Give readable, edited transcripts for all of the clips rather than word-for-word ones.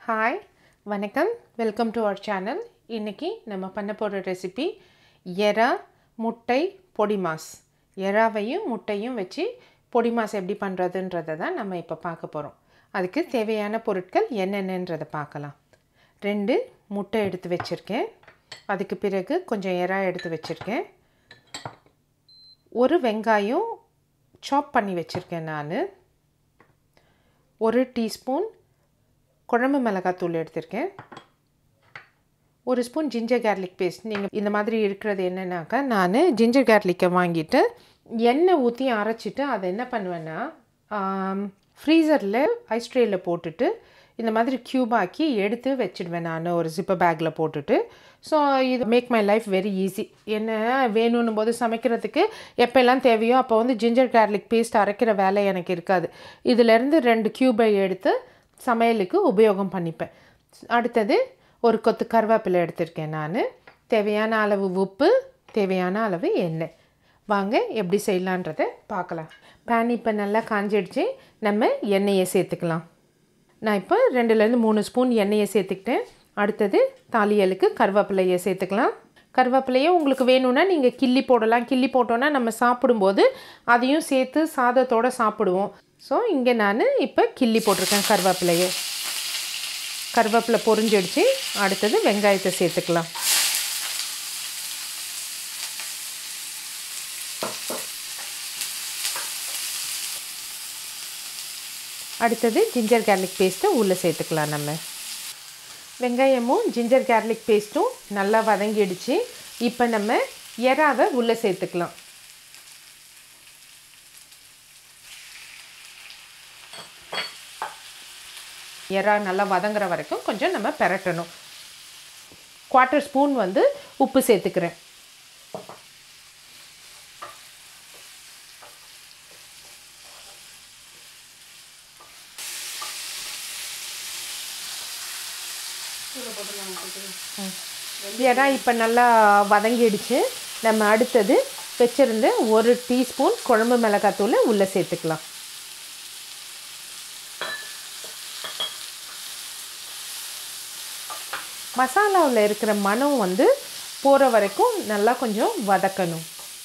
Hi, வணக்கம். Welcome to our channel. இன்னைக்கு நம்ம பண்ண போற ரெசிபி எறா முட்டை பொடிமாஸ். எறாவையும் முட்டையும் வச்சு பொடிமாஸ் எப்படி பண்றதுன்றதை தான் நம்ம இப்போ பார்க்க போறோம். அதுக்கு தேவையான பொருட்கள் என்னென்னன்றதை பார்க்கலாம். 2 முட்டை எடுத்து வச்சிருக்கேன். அதுக்கு பிறகு கொஞ்சம் எறா எடுத்து வச்சிருக்கேன். ஒரு வெங்காயம் சாப் பண்ணி வச்சிருக்கேன் நான். 1 டீஸ்பூன் குழம்பு மிளகாத்தூள் எடுத்திருக்கேன். 1 ஸ்பூன் ஜிஞ்சர் கார்லிக் பேஸ்ட். நீங்கள் இந்த மாதிரி இருக்கிறது என்னன்னாக்கா, நான் ஜிஞ்சர் கார்லிக்கை வாங்கிட்டு எண்ணெய் ஊற்றி அரைச்சிட்டு அதை என்ன பண்ணுவேன்னா ஃப்ரீசரில் ஐஸ் ட்ரேயில் போட்டுட்டு இந்த மாதிரி க்யூப் ஆக்கி எடுத்து வச்சுடுவேன் நான் ஒரு ஜிப்பர் பேக்கில் போட்டுட்டு. ஸோ இது make my life very easy. என்ன வேணும்னும் போது சமைக்கிறதுக்கு எப்போல்லாம் தேவையோ அப்போ வந்து ஜிஞ்சர் கார்லிக் பேஸ்ட் அரைக்கிற வேலை எனக்கு இருக்காது. இதிலேருந்து 2 க்யூபை எடுத்து சமையலுக்கு உபயோகம் பண்ணிப்பேன். அடுத்தது ஒரு கொத்து கருவேப்பிலை எடுத்திருக்கேன் நான். தேவையான அளவு உப்பு, தேவையான அளவு எண்ணெய். வாங்க எப்படி செய்யலான்றதை பார்க்கலாம். பேன் இப்போ நல்லா காஞ்சிடுச்சு. நம்ம எண்ணெயை சேர்த்துக்கலாம். நான் இப்போ 2லேருந்து 3 ஸ்பூன் எண்ணெயை சேர்த்துக்கிட்டேன். அடுத்தது தாளியலுக்கு கருவேப்பிலையை சேர்த்துக்கலாம். கருவேப்பிலையை உங்களுக்கு வேணும்னா நீங்கள் கிள்ளி போடலாம். கிள்ளி போட்டோன்னா நம்ம சாப்பிடும்போது அதையும் சேர்த்து சாதத்தோடு சாப்பிடுவோம். ஸோ இங்கே நான் இப்போ கிள்ளி போட்டிருக்கேன் கருவேப்பிலையை. கருவேப்பிலை பொரிஞ்சிடுச்சு. அடுத்தது வெங்காயத்தை சேர்த்துக்கலாம். அடுத்தது ஜிஞ்சர் கார்லிக் பேஸ்ட்டை உள்ளே சேர்த்துக்கலாம். நம்ம வெங்காயமும் ஜிஞ்சர் கார்லிக் பேஸ்ட்டும் நல்லா வதங்கிடுச்சு. இப்போ நம்ம எறாவை உள்ளே சேர்த்துக்கலாம். எறா நல்லா வதங்குற வரைக்கும் கொஞ்சம் நம்ம பெரட்டணும். 1/4 ஸ்பூன் வந்து உப்பு சேர்த்துக்கிறேன். எறா இப்போ நல்லா வதங்கிடுச்சு. நம்ம அடுத்தது வச்சிருந்த 1 டீஸ்பூன் குழம்பு மிளகாத்தூளை உள்ளே சேர்த்துக்கலாம். மசாலாவில் இருக்கிற மணம் வந்து போகிற வரைக்கும் நல்லா கொஞ்சம் வதக்கணும்.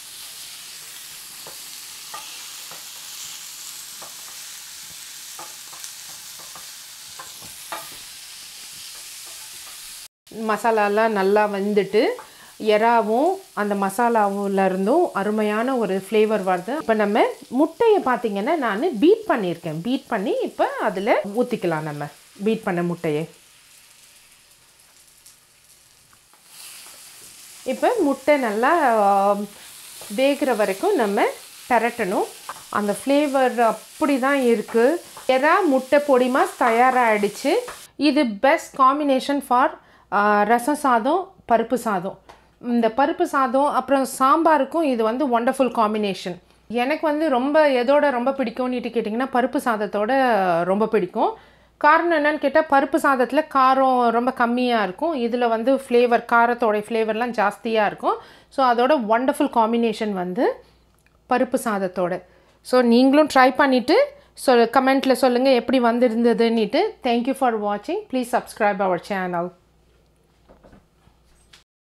மசாலாலாம் நல்லா வந்துட்டு எறாவும் அந்த மசாலாவிலருந்தும் அருமையான ஒரு ஃப்ளேவர் வருது. இப்போ நம்ம முட்டையை பார்த்திங்கன்னா நான் பீட் பண்ணியிருக்கேன். பீட் பண்ணி இப்போ அதில் ஊற்றிக்கலாம். நம்ம பீட் பண்ண முட்டையை இப்போ முட்டை நல்லா வேகிற வரைக்கும் நம்ம பெரட்டணும். அந்த ஃப்ளேவர் அப்படி தான் இருக்குது. எறா முட்டை பொடிமாஸ் தயாராகிடுச்சு. இது பெஸ்ட் காம்பினேஷன் ஃபார் ரசம் சாதம், பருப்பு சாதம். இந்த பருப்பு சாதம் அப்புறம் சாம்பாருக்கும் இது வந்து ஒண்டர்ஃபுல் காம்பினேஷன். எனக்கு வந்து எதோட ரொம்ப பிடிக்கும்னுட்டு கேட்டிங்கன்னா பருப்பு சாதத்தோட ரொம்ப பிடிக்கும். காரணம் என்னன்னு கேட்டால் பருப்பு சாதத்தில் காரம் ரொம்ப கம்மியாக இருக்கும். இதில் வந்து ஃப்ளேவர், காரத்தோடைய ஃப்ளேவர்லாம் ஜாஸ்தியாக இருக்கும். ஸோ அதோட ஒண்டர்ஃபுல் காம்பினேஷன் வந்து பருப்பு சாதத்தோட. ஸோ நீங்களும் ட்ரை பண்ணிவிட்டு கமெண்ட்டில் சொல்லுங்கள் எப்படி வந்திருந்ததுன்னுட்டு. தேங்க்யூ ஃபார் வாட்சிங். Please subscribe our channel.